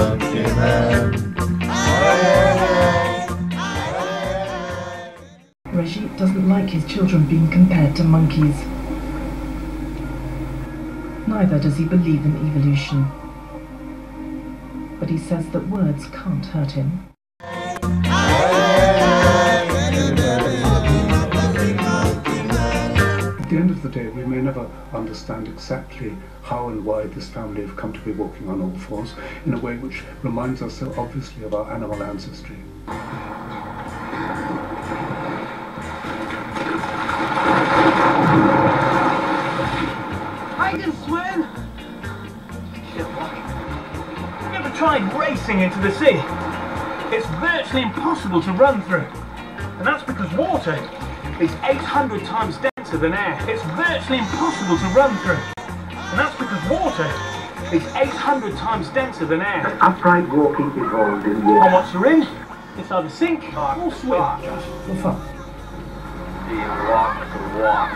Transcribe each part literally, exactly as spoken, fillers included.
monkey man. Reggie doesn't like his children being compared to monkeys. Neither does he believe in evolution. But he says that words can't hurt him. At the end of the day, we may never understand exactly how and why this family have come to be walking on all fours in a way which reminds us so obviously of our animal ancestry. I can swim! Have you ever tried racing into the sea? It's virtually impossible to run through. And that's because water is eight hundred times denser than air. It's virtually impossible to run through. And that's because water is eight hundred times denser than air. Upright walking evolved in water. And once you're in, it's either sink or swim. For fun. Do you walk the walk?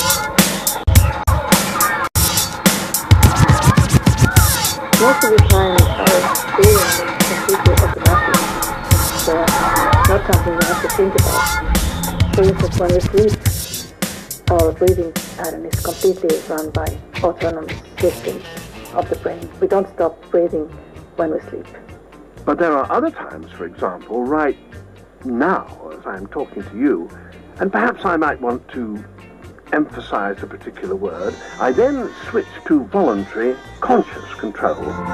Most of the time, our experience is completely automatic. It's uh, not something we have to think about. For instance, when we sleep, our breathing pattern is completely run by autonomous systems of the brain. We don't stop breathing when we sleep. But there are other times, for example, right now, as I'm talking to you, and perhaps I might want to emphasize a particular word, I then switch to voluntary conscious control.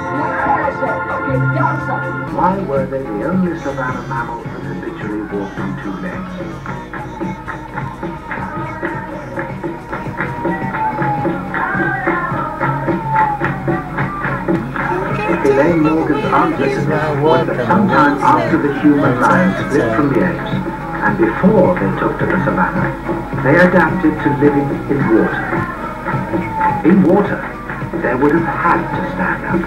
Why were they the only savannah mammals that habitually walked on two legs? Elaine Morgan's answer to this was that sometime after the human line split from the apes, and before they took to the savannah, they adapted to living in water. In water, they would have had to stand up.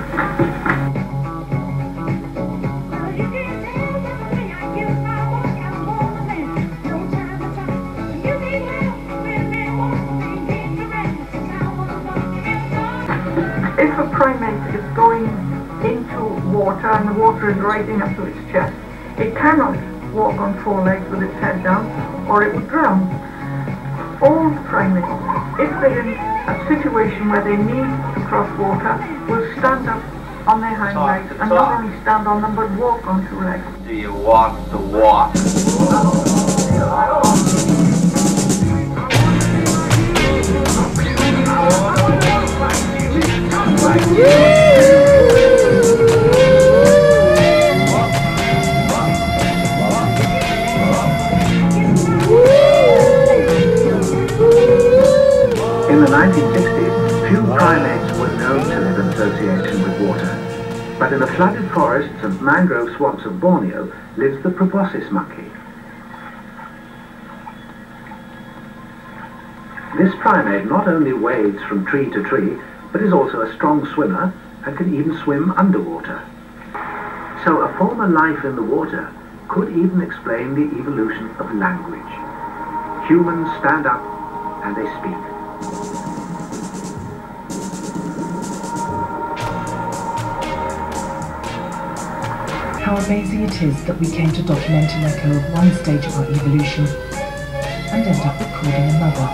If a primate is going into water and the water is rising up to its chest, it cannot walk on four legs with its head down, or it would drown. All primates, if they're in a situation where they need to cross water, will stand up on their hind legs, and not only stand on them, but walk on two legs. Do you walk the walk? In the nineteen sixties, few primates were known to live in association with water. But in the flooded forests and mangrove swamps of Borneo lives the proboscis monkey. This primate not only wades from tree to tree, but is also a strong swimmer and can even swim underwater. So a former life in the water could even explain the evolution of language. Humans stand up and they speak. How amazing it is that we came to document an echo of one stage of our evolution and end up recording another.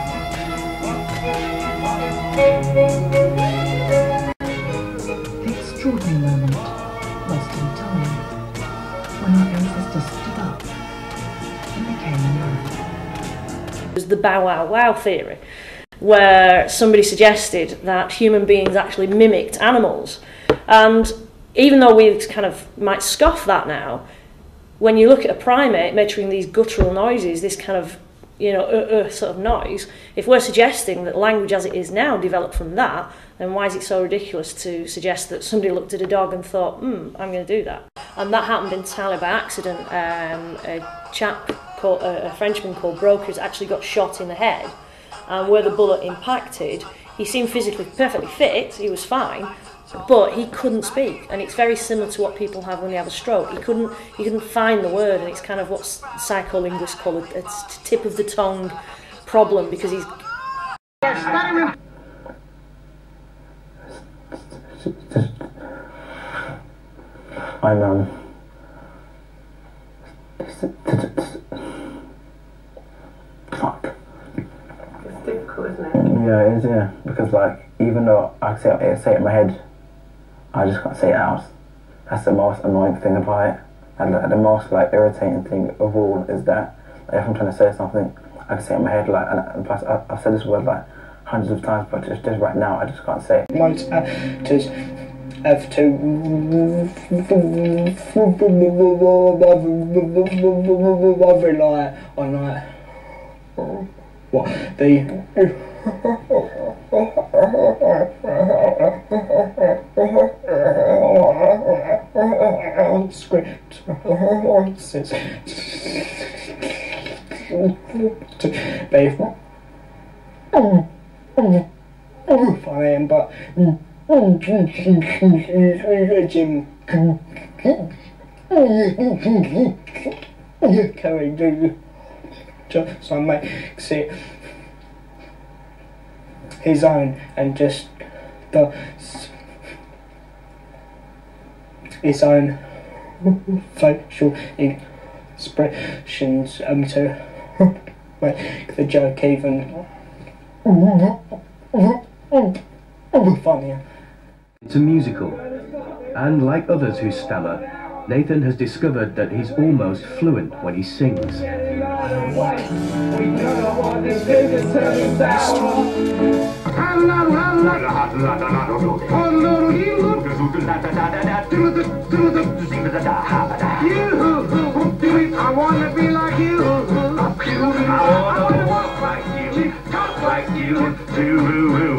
The extraordinary moment, lost in time, when our ancestors stood up and became a man. It was the bow wow wow theory, where somebody suggested that human beings actually mimicked animals. And even though we kind of might scoff that now, when you look at a primate making these guttural noises, this kind of, you know, uh, uh, sort of noise, if we're suggesting that language as it is now developed from that, then why is it so ridiculous to suggest that somebody looked at a dog and thought, hmm, I'm going to do that? And that happened entirely by accident. Um, a chap, called, uh, a Frenchman called Brokers, actually got shot in the head, and where the bullet impacted, he seemed physically perfectly fit, he was fine, but he couldn't speak, and it's very similar to what people have when they have a stroke. He couldn't, he couldn't find the word, and it's kind of what psycholinguists call a, a tip of the tongue problem, because he's. I'm um. Fuck. It's difficult, isn't it? Yeah, it is. Yeah, because like even though I say it, say it in my head, I just can't say it out. That's the most annoying thing about it. And the, the most like irritating thing of all is that like, if I'm trying to say something, I can say it in my head like, and, and plus I, I've said this word like hundreds of times, but just, just right now I just can't say it. Most actors have to rely on like what the script says to be funny, but Jim Carrey do so makes it his own and just the his own facial expressions um to make the joke even funnier. It's a musical, and like others who stammer, Nathan has discovered that he's almost fluent when he sings. I wanna be like you. I wanna walk like you, talk like you, do.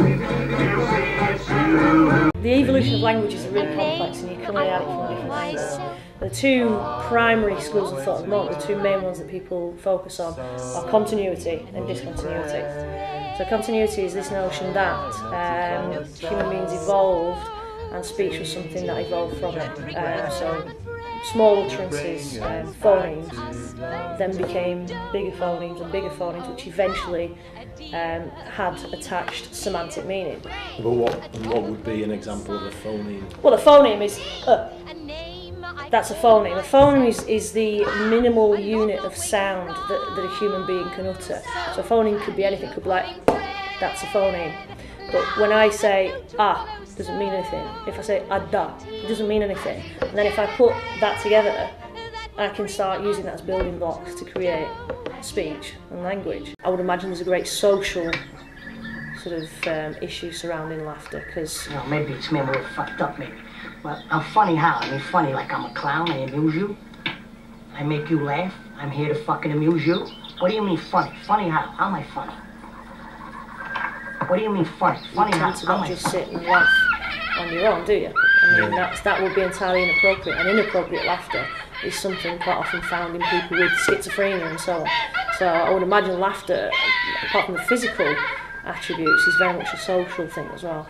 The evolution of languages is really complex, and you come at it from different angles. The two primary schools of thought at the moment, the two main ones that people focus on, are continuity and discontinuity. So continuity is this notion that um, human beings evolved and speech was something that evolved from it. Um, so small utterances, um, phonemes, then became bigger phonemes and bigger phonemes, which eventually um, had attached semantic meaning. But what, what would be an example of a phoneme? Well, a phoneme is, uh, that's a phoneme. A phoneme is, is the minimal unit of sound that, that a human being can utter. So a phoneme could be anything, could be like, that's a phoneme. But when I say ah, it doesn't mean anything. If I say ada, it doesn't mean anything. And then if I put that together, I can start using that as building blocks to create speech and language. I would imagine there's a great social sort of um, issue surrounding laughter, because... You know, maybe it's me, I'm a little fucked up, maybe. But I'm funny how? I mean, funny like I'm a clown, I amuse you. I make you laugh. I'm here to fucking amuse you. What do you mean funny? Funny how? How am I funny? What do you mean funny? Funny you how? tend to How not am I just funny? sit and laugh on your own, do you? I mean, that's, that would be entirely inappropriate, and inappropriate laughter is something quite often found in people with schizophrenia and so on. So I would imagine laughter, apart from the physical attributes, is very much a social thing as well.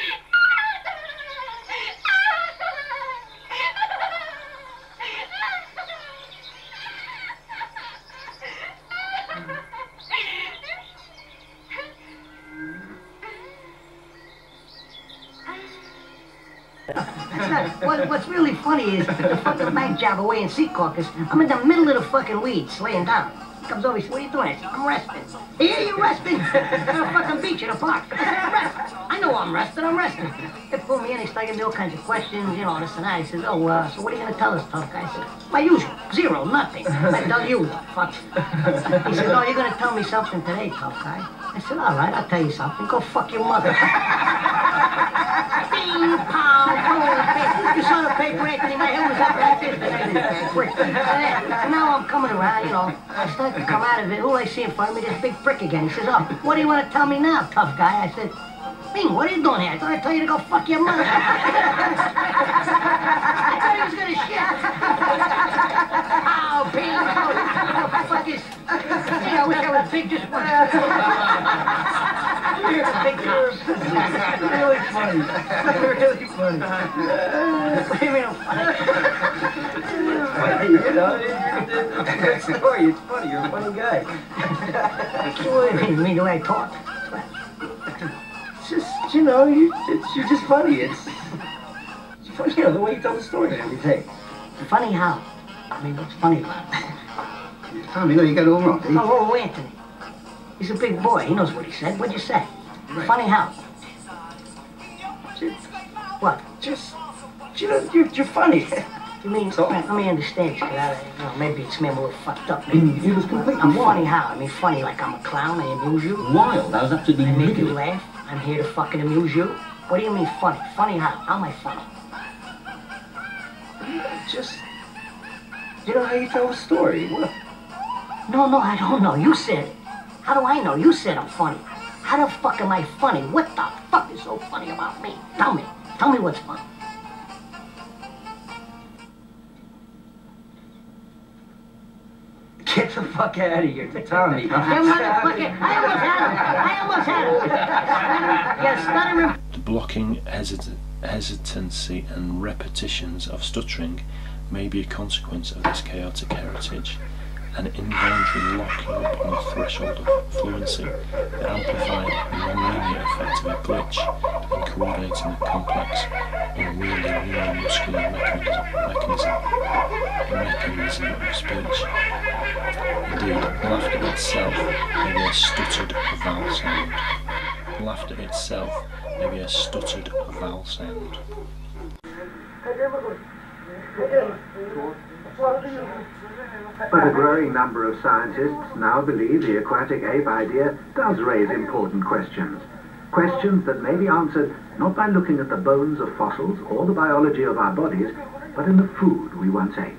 What, what's really funny is the fucking bank job away in Sea Caucus. I'm in the middle of the fucking weeds, laying down. He comes over, he says, what are you doing? I said, I'm resting. Here you resting? On a fucking beach in a park. I said, I'm resting. I know I'm resting, I'm resting. They pull me in, they start giving me all kinds of questions, you know, this and that. He says, oh, uh, so what are you going to tell us, tough guy? I said, my usual, zero, nothing. I tell you, fuck. He said, no, you're going to tell me something today, tough guy. I said, all right, I'll tell you something. Go fuck your mother. Bing, pow, boom, you saw the paper, Anthony, my head was up like this. So now I'm coming around, you know, I start to come out of it. Who I see in front of me, this big prick again. He says, oh, what do you want to tell me now, tough guy? I said, Bing, what are you doing here? I thought I'd tell you to go fuck your mother. I thought he was going to shit. Oh, Bing, oh, what the fuck is... Gee, I wish I was big just once. You're a big cops. Really funny. Really funny. What do you mean I'm funny? You know, it's a good story. It's funny. You're a funny guy. What do you mean? You mean the way I talk? It's just, you know, you, it's, you're just funny. It's, it's funny, you know, the way you tell the story and everything. Funny how? I mean, what's funny about it? Tommy, no, you got it all wrong. Oh, oh, Anthony. He's a big boy. He knows what he said. What'd you say? Right. Funny how? Just, what? Just, you know, you're, you're funny. You mean, so, let me understand, cause I, you know, maybe it's me, I'm a little fucked up. Maybe. Mm, it was completely I'm wild. funny how? I mean, funny like I'm a clown, I amuse you. Wild, I was absolutely I make ridiculous. you laugh, I'm here to fucking amuse you. What do you mean funny? Funny how? How am I funny? Just, you know how you tell a story. What? No, no, I don't know. You said it. How do I know? You said I'm funny. How the fuck am I funny? What the fuck is so funny about me? Tell me. Tell me what's funny. Get the fuck out of here, Tommy. You motherfucker! I almost had him! I almost had him! Yeah, stuttering. The blocking hesit hesitancy and repetitions of stuttering may be a consequence of this chaotic heritage. An involuntary locking upon the threshold of fluency, the amplified non-linear effect of a glitch in coordinating the complex, unwieldy neuromuscular mechanism, mechanism, mechanism of speech. Indeed, laughter itself may be a stuttered vowel sound. Laughter itself may be a stuttered vowel sound. But a growing number of scientists now believe the aquatic ape idea does raise important questions. Questions that may be answered not by looking at the bones of fossils or the biology of our bodies, but in the food we once ate.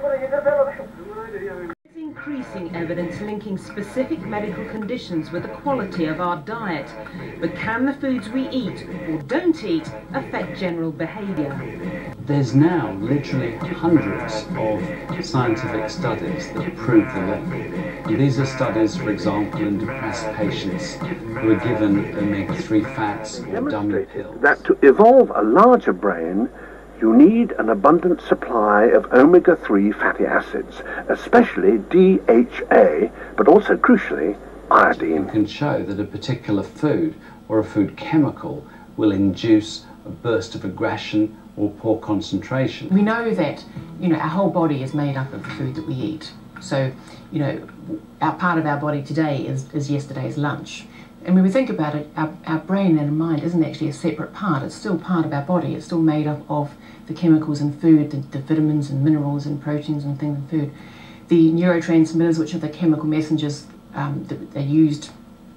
Increasing evidence linking specific medical conditions with the quality of our diet. But can the foods we eat or don't eat affect general behaviour? There's now literally hundreds of scientific studies that prove the link. And these are studies, for example, in depressed patients who are given omega three fats or dummy pills. That to evolve a larger brain, you need an abundant supply of omega three fatty acids, especially D H A, but also, crucially, iodine. You can show that a particular food or a food chemical will induce a burst of aggression or poor concentration. We know that, you know, our whole body is made up of the food that we eat. So, you know, our part of our body today is, is yesterday's lunch. And when we think about it, our, our brain and our mind isn't actually a separate part. It's still part of our body. It's still made up of the chemicals in food, the, the vitamins and minerals and proteins and things in food. The neurotransmitters, which are the chemical messengers um, that are used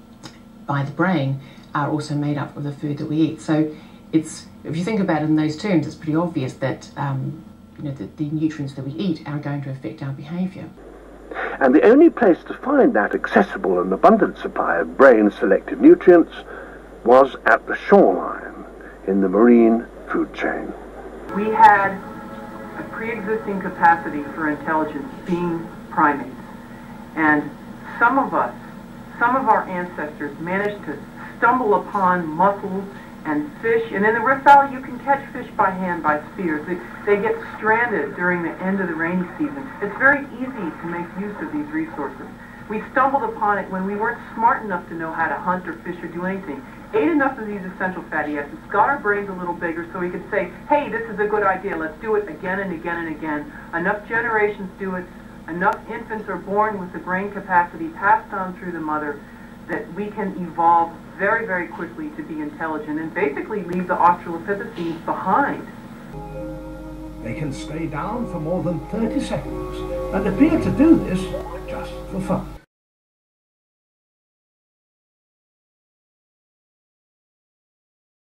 by the brain, are also made up of the food that we eat. So it's, if you think about it in those terms, it's pretty obvious that um, you know, the, the nutrients that we eat are going to affect our behaviour. And the only place to find that accessible and abundant supply of brain-selective nutrients was at the shoreline, in the marine food chain. We had a pre-existing capacity for intelligence, being primates. And some of us, some of our ancestors managed to stumble upon mussels and fish. And in the Rift Valley, you can catch fish by hand by spears. They, they get stranded during the end of the rainy season. It's very easy to make use of these resources. We stumbled upon it when we weren't smart enough to know how to hunt or fish or do anything. Ate enough of these essential fatty acids, got our brains a little bigger so we could say, hey, this is a good idea, let's do it again and again and again. Enough generations do it, enough infants are born with the brain capacity passed on through the mother that we can evolve very, very quickly to be intelligent and basically leave the Australopithecines behind. They can stay down for more than thirty seconds and appear to do this just for fun.